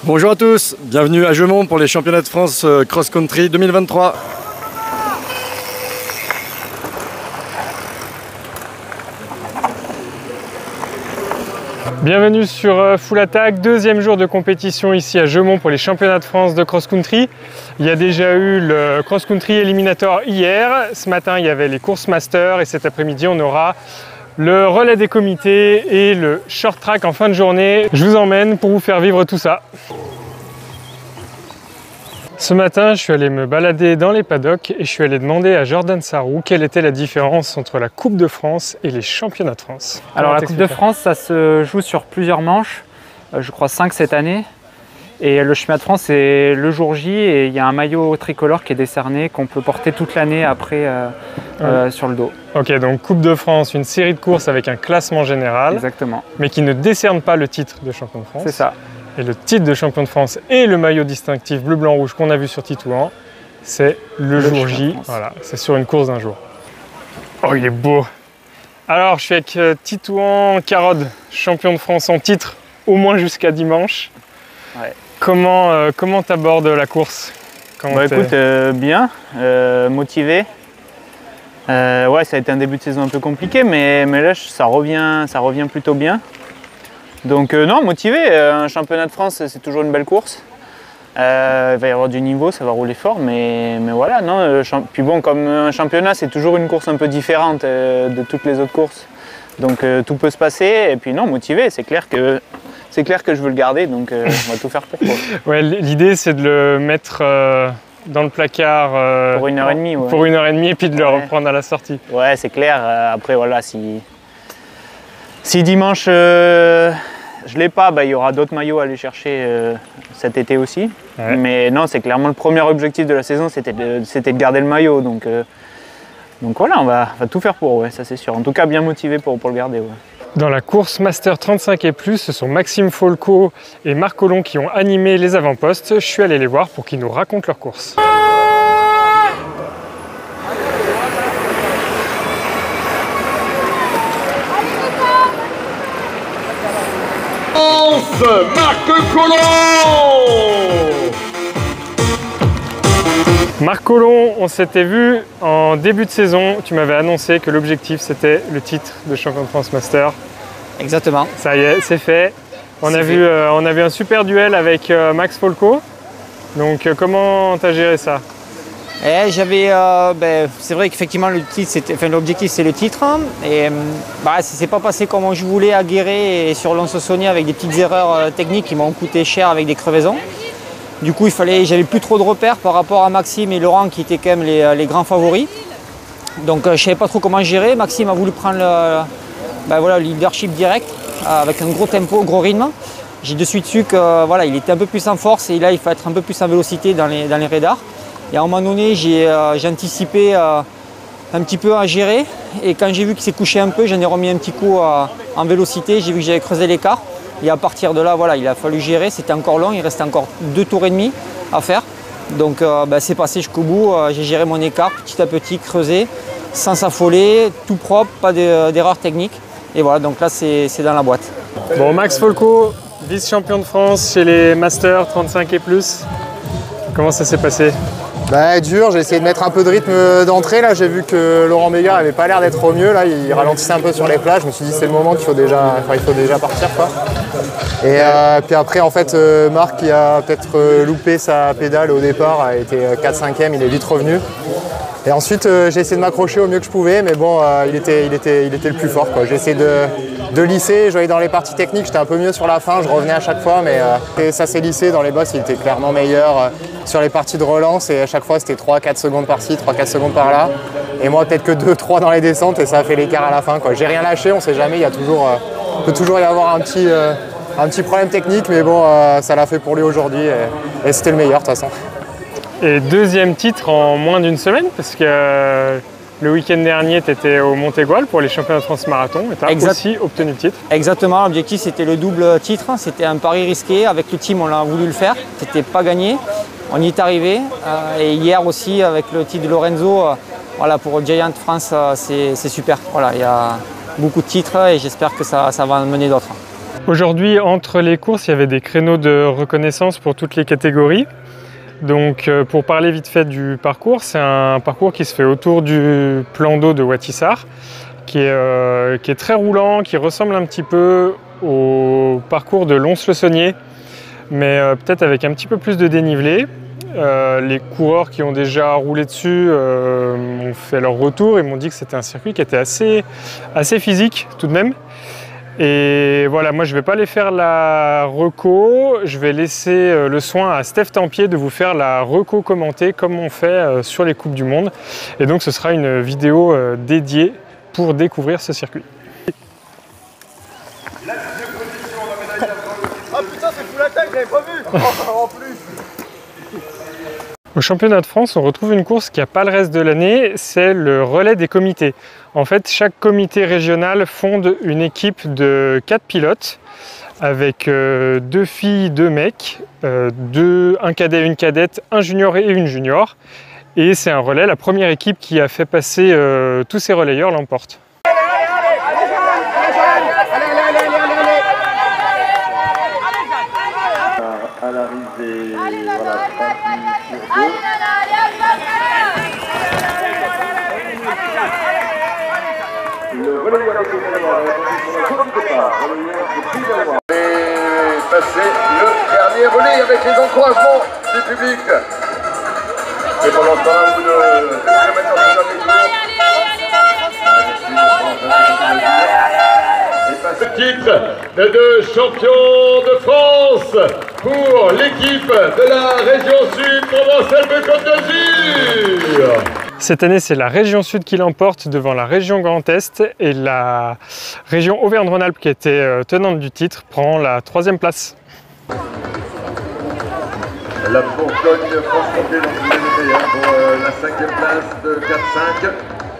Bonjour à tous, bienvenue à Jeumont pour les championnats de France Cross Country 2023. Bienvenue sur Full Attack, deuxième jour de compétition ici à Jeumont pour les championnats de France de cross country. Il y a déjà eu le cross country éliminatoire hier, ce matin il y avait les courses master et cet après-midi on aura le relais des comités et le short track en fin de journée. Je vous emmène pour vous faire vivre tout ça. Ce matin, je suis allé me balader dans les paddocks et je suis allé demander à Jordan Sarrou quelle était la différence entre la Coupe de France et les championnats de France. Alors la Coupe de France, ça se joue sur plusieurs manches, je crois 5 cette année. Et le championnat de France, c'est le jour J et il y a un maillot tricolore qui est décerné, qu'on peut porter toute l'année après sur le dos. Ok, donc Coupe de France, une série de courses avec un classement général. Exactement. Mais qui ne décerne pas le titre de champion de France. C'est ça. Et le titre de champion de France et le maillot distinctif bleu, blanc, rouge qu'on a vu sur Titouan, c'est le jour J. Voilà, c'est sur une course d'un jour. Oh, il est beau! Alors, je suis avec Titouan Carod, champion de France en titre, au moins jusqu'à dimanche. Ouais. Comment t'abordes la course? Écoute, bien, motivé. Ouais, ça a été un début de saison un peu compliqué, mais là, ça revient plutôt bien. Donc non, motivé, un championnat de France c'est toujours une belle course. Il va y avoir du niveau, ça va rouler fort, mais voilà, non. Puis bon, comme un championnat c'est toujours une course un peu différente de toutes les autres courses. Donc tout peut se passer, et puis non, motivé, c'est clair que je veux le garder, donc on va tout faire pour quoi. Ouais, l'idée c'est de le mettre dans le placard pour 1h30. Ouais. Pour 1h30 et puis de le reprendre à la sortie. Ouais, c'est clair, après voilà, si dimanche je l'ai pas, il y aura d'autres maillots à aller chercher cet été aussi. Ouais. Mais non, c'est clairement le premier objectif de la saison, c'était de garder le maillot. Donc voilà, on va tout faire pour, ouais, ça c'est sûr. En tout cas, bien motivé pour le garder. Ouais. Dans la course Master 35 et plus, ce sont Maxime Folco et Marc Collomb qui ont animé les avant-postes. Je suis allé les voir pour qu'ils nous racontent leur course. Marc Collomb! Marc Collomb, on s'était vu en début de saison. Tu m'avais annoncé que l'objectif c'était le titre de champion de France Master. Exactement. Ça y est, c'est fait. On a vu un super duel avec Max Folco. Donc comment tu as géré ça? C'est vrai qu'effectivement l'objectif c'est le titre et ça s'est pas passé comme je voulais à Guéret et sur Lons-Saunier avec des petites erreurs techniques qui m'ont coûté cher avec des crevaisons. Du coup j'avais plus trop de repères par rapport à Maxime et Laurent qui étaient quand même les grands favoris. Donc je savais pas trop comment gérer. Maxime a voulu prendre le leadership direct avec un gros tempo, gros rythme. J'ai de suite su que il était un peu plus en force et là il faut être un peu plus en vélocité dans les radars. Et à un moment donné, j'ai anticipé un petit peu à gérer. Et quand j'ai vu qu'il s'est couché un peu, j'en ai remis un petit coup en vélocité. J'ai vu que j'avais creusé l'écart. Et à partir de là, il a fallu gérer. C'était encore long, il restait encore 2 tours et demi à faire. Donc c'est passé jusqu'au bout. J'ai géré mon écart petit à petit, creusé, sans s'affoler, tout propre, pas d'erreur technique. Et voilà, donc là c'est dans la boîte. Bon, Max Folco, vice-champion de France chez les Masters 35 et plus. Comment ça s'est passé? Dur, j'ai essayé de mettre un peu de rythme d'entrée. Là, j'ai vu que Laurent Bégard n'avait pas l'air d'être au mieux. Là, il ralentissait un peu sur les plages. Je me suis dit c'est le moment qu'il faut déjà partir, quoi. Et puis après, en fait, Marc qui a peut-être loupé sa pédale au départ, a été 4-5e, il est vite revenu. Et ensuite, j'ai essayé de m'accrocher au mieux que je pouvais, mais bon, il était le plus fort, quoi. J'ai essayé de lisser. Je voyais dans les parties techniques, j'étais un peu mieux sur la fin. Je revenais à chaque fois, mais ça s'est lissé. Dans les bosses, il était clairement meilleur. Sur les parties de relance, et à chaque fois c'était 3-4 secondes par-ci, 3-4 secondes par-là. Et moi peut-être que 2-3 dans les descentes et ça a fait l'écart à la fin, quoi. J'ai rien lâché, on sait jamais, il peut toujours y avoir un petit problème technique, mais bon, ça l'a fait pour lui aujourd'hui et c'était le meilleur de toute façon. Et deuxième titre en moins d'une semaine, parce que le week-end dernier, tu étais au Montégoal pour les championnats de France marathon et tu as aussi obtenu le titre. Exactement, l'objectif c'était le double titre, c'était un pari risqué. Avec le team, on a voulu le faire, c'était pas gagné. On y est arrivé. Et hier aussi, avec le titre de Lorenzo, pour Giant France, c'est super. Voilà, il y a beaucoup de titres et j'espère que ça va en mener d'autres. Aujourd'hui, entre les courses, il y avait des créneaux de reconnaissance pour toutes les catégories. Donc pour parler vite fait du parcours, c'est un parcours qui se fait autour du plan d'eau de Watissar, qui est très roulant, qui ressemble un petit peu au parcours de Lons-le-Saunier, mais peut-être avec un petit peu plus de dénivelé. Les coureurs qui ont déjà roulé dessus ont fait leur retour et m'ont dit que c'était un circuit qui était assez physique tout de même. Et voilà, moi je ne vais pas aller faire la reco, je vais laisser le soin à Steph Tempier de vous faire la reco commentée comme on fait sur les Coupes du Monde. Et donc ce sera une vidéo dédiée pour découvrir ce circuit. Ah putain, c'est full attaque, j'avais pas vu. En plus. Au championnat de France, on retrouve une course qui n'a pas le reste de l'année, c'est le relais des comités. En fait, chaque comité régional fonde une équipe de 4 pilotes avec 2 filles, 2 mecs, un cadet, une cadette, un junior et une junior. Et c'est un relais, la première équipe qui a fait passer tous ces relayeurs l'emporte. À l'arrivée, voilà, le relais Et passer le dernier relais avec les encouragements du public. Et pendant ce temps-là, vous de kilomètres dans le dernier tour. Titre de champion de France pour l'équipe de la région Sud, Provence-Alpes-Côte d'Azur. Cette année, c'est la région Sud qui l'emporte devant la région Grand Est et la région Auvergne-Rhône-Alpes, qui était tenante du titre, prend la 3e place. La Bourgogne-Franche-Comté pour la 5e place de 4-5.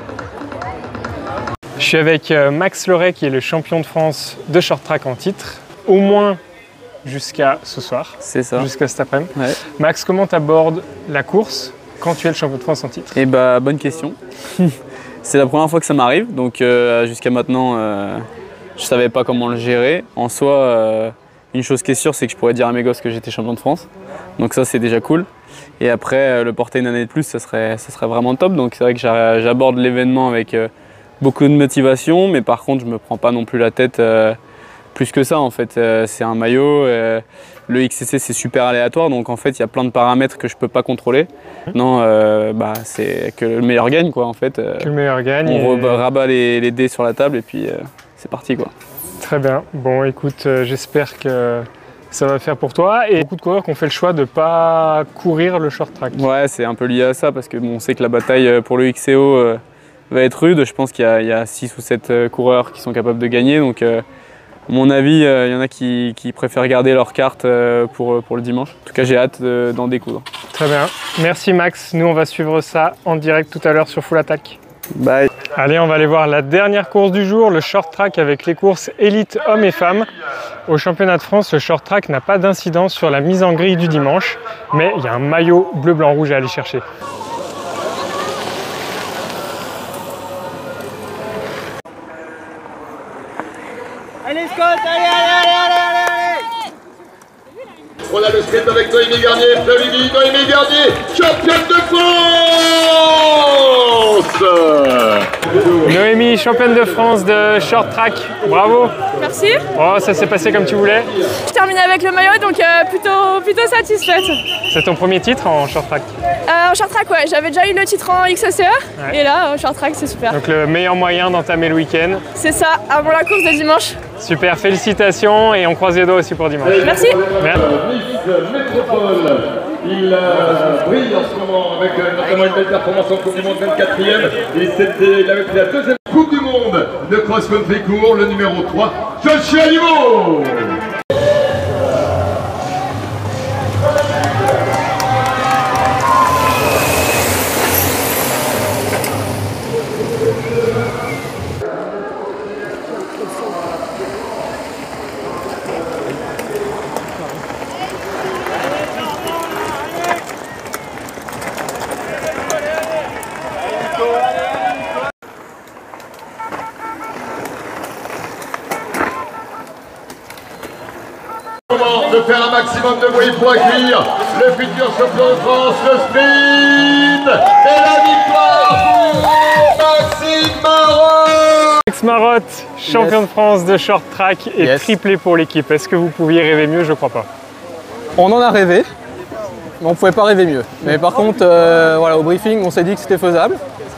Je suis avec Max Loret, qui est le champion de France de short track en titre, au moins jusqu'à ce soir. C'est ça. Jusqu'à cet après-midi. Ouais. Max, comment tu abordes la course quand tu es le champion de France en titre? Eh bah, bonne question. C'est la première fois que ça m'arrive, donc jusqu'à maintenant, je savais pas comment le gérer. En soi, une chose qui est sûre, c'est que je pourrais dire à mes gosses que j'étais champion de France. Donc ça, c'est déjà cool. Et après, le porter une année de plus, ça serait vraiment top. Donc c'est vrai que j'aborde l'événement avec beaucoup de motivation, mais par contre, je me prends pas non plus la tête plus que ça. En fait, c'est un maillot. Le XCC, c'est super aléatoire, donc en fait, il y a plein de paramètres que je peux pas contrôler. Non, c'est que le meilleur gagne, quoi, en fait. Que le meilleur gagne. On rabat les dés sur la table et puis c'est parti, quoi. Très bien. Bon, écoute, j'espère que ça va faire pour toi. Et beaucoup de coureurs qui ont fait le choix de ne pas courir le short track. Ouais, c'est un peu lié à ça parce que bon, on sait que la bataille pour le XCO va être rude. Je pense qu'il y a 6 ou 7 coureurs qui sont capables de gagner. Donc, à mon avis, il y en a qui préfèrent garder leur carte pour le dimanche. En tout cas, j'ai hâte d'en découdre. Très bien. Merci Max. Nous, on va suivre ça en direct tout à l'heure sur Full Attack. Bye. Allez, on va aller voir la dernière course du jour, le short track avec les courses élites hommes et femmes. Au championnat de France, le short track n'a pas d'incidence sur la mise en grille du dimanche, mais il y a un maillot bleu, blanc, rouge à aller chercher. Allez Scott, allez. On a le sprint avec Noémie Garnier, Noémie Garnier, championne de France. Noémie, championne de France de short track, bravo. Merci. Oh, ça s'est passé comme tu voulais. Je termine avec le maillot, donc plutôt satisfaite. C'est ton premier titre en short track? En short track, ouais, j'avais déjà eu le titre en XCE, et là, en short track, c'est super. Donc le meilleur moyen d'entamer le week-end. C'est ça, avant la course de dimanche. Super, félicitations et on croise les doigts aussi pour dimanche. Merci. Merci. Nice Métropole, il brille en ce moment avec notamment une belle performance en Coupe du Monde 24e. Et c'était avec la deuxième Coupe du Monde de cross-country court, le numéro 3, Joshua Limo. faire un maximum de bruit pour accueillir le futur champion de France, le sprint et la victoire pour Maxime Marotte. Max Marotte, champion de France de short track et triplé pour l'équipe. Est-ce que vous pouviez rêver mieux? Je crois pas. On en a rêvé, mais on ne pouvait pas rêver mieux. Mais par contre, voilà, au briefing, on s'est dit que c'était faisable.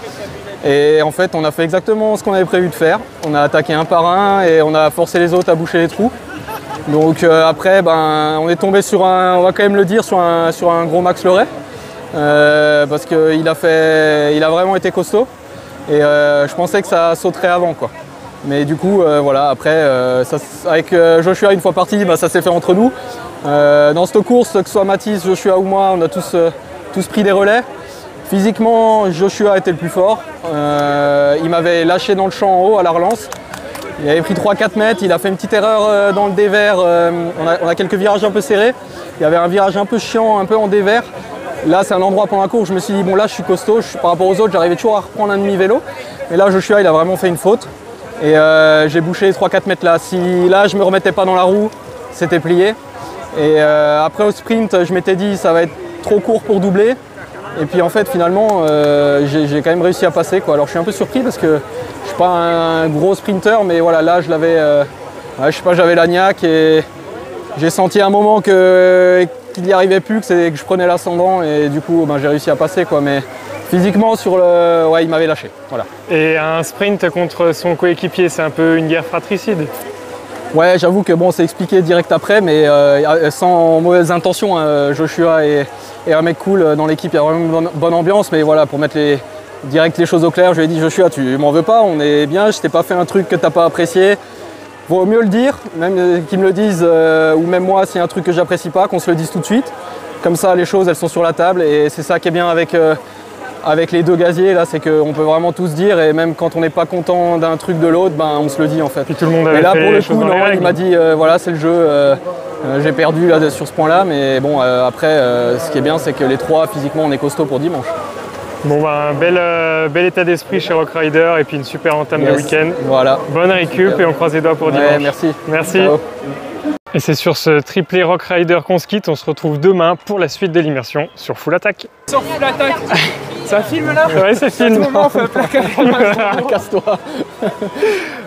Et en fait, on a fait exactement ce qu'on avait prévu de faire. On a attaqué un par un et on a forcé les autres à boucher les trous. Donc après, on est tombé sur un, on va quand même le dire, sur un gros Max Leray. Parce qu'il a vraiment été costaud. Et je pensais que ça sauterait avant, quoi. Mais du coup, voilà, après, avec Joshua, une fois parti, ça s'est fait entre nous. Dans cette course, que ce soit Mathis, Joshua ou moi, on a tous pris des relais. Physiquement, Joshua était le plus fort. Il m'avait lâché dans le champ en haut à la relance. Il avait pris 3-4 mètres, il a fait une petite erreur dans le dévers. On a quelques virages un peu serrés. Il y avait un virage un peu chiant, un peu en dévers. Là, c'est un endroit pendant la course où je me suis dit, bon là, je suis costaud. Par rapport aux autres, j'arrivais toujours à reprendre un demi-vélo. Mais là, Joshua, il a vraiment fait une faute. Et j'ai bouché les 3-4 mètres là. Si là, je ne me remettais pas dans la roue, c'était plié. Et après, au sprint, je m'étais dit, ça va être trop court pour doubler. Et puis en fait finalement j'ai quand même réussi à passer, quoi. Alors je suis un peu surpris parce que je ne suis pas un gros sprinter, mais voilà, là je l'avais, je sais pas, j'avais la niaque et j'ai senti à un moment qu'il n'y arrivait plus, que je prenais l'ascendant et du coup j'ai réussi à passer, quoi. Mais physiquement il m'avait lâché. Voilà. Et un sprint contre son coéquipier, c'est un peu une guerre fratricide. Ouais, j'avoue que bon, c'est expliqué direct après, mais sans mauvaise intention. Joshua est un mec cool dans l'équipe, il y a vraiment une bonne ambiance, mais voilà, pour mettre direct les choses au clair, je lui ai dit, Joshua, tu m'en veux pas, on est bien, je t'ai pas fait un truc que t'as pas apprécié. Vaut mieux le dire, même qu'ils me le disent, ou même moi, s'il y a un truc que j'apprécie pas, qu'on se le dise tout de suite. Comme ça, les choses, elles sont sur la table, et c'est ça qui est bien avec les deux gaziers, là, c'est qu'on peut vraiment tout se dire, et même quand on n'est pas content d'un truc de l'autre, on se le dit en fait. Puis tout le monde avait et là, fait pour le les coup, Norman, il m'a dit, voilà, c'est le jeu, j'ai perdu là, sur ce point-là, mais bon, après, ce qui est bien, c'est que les trois, physiquement, on est costaud pour dimanche. Bon, bel état d'esprit chez Rock Rider, et puis une super entame de week-end. Voilà. Bonne récup, et on croise les doigts pour dimanche. Merci. Merci. Ciao. Et c'est sur ce triplé Rock Rider qu'on se quitte. On se retrouve demain pour la suite de l'immersion sur Full Attack. Sur Full Attack. Ça filme là? Ouais, ça filme. À tout moment, on fait un plaquage. Casse-toi.